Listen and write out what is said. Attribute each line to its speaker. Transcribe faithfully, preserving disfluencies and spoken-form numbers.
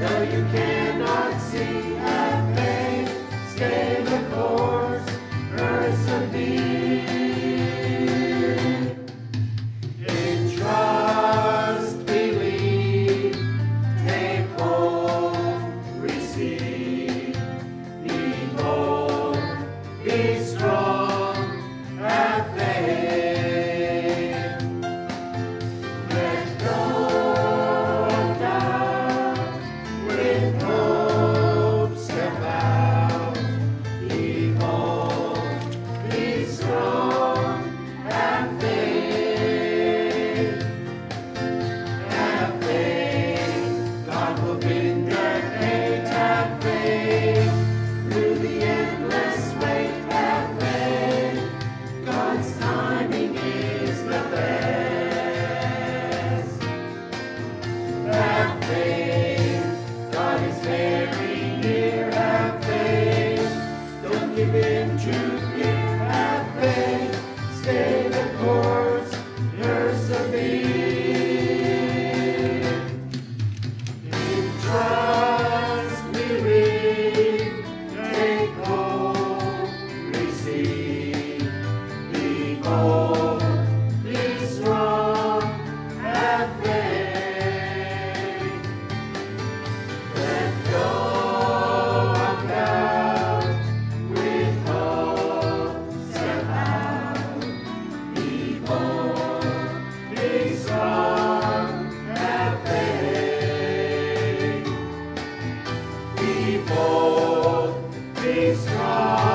Speaker 1: Though you cannot see, have faith, stay the course, persevere. In trust, believe, take hold, receive. Be bold, be strong, have faith. Let go of doubt, with hope step out. Be bold, be strong, have faith. Have faith, God will bend your hate. Have faith, through the endless wait. Have faith, God's timing is the best. Have faith, God is very near. Have faith, don't give in to fear. Have faith, stay the course, persevere. In trust, believe, take hold, receive. Be bold, be strong, have faith. Let go of doubt, with hope step out. Be bold, be strong, have faith. Be bold, be strong.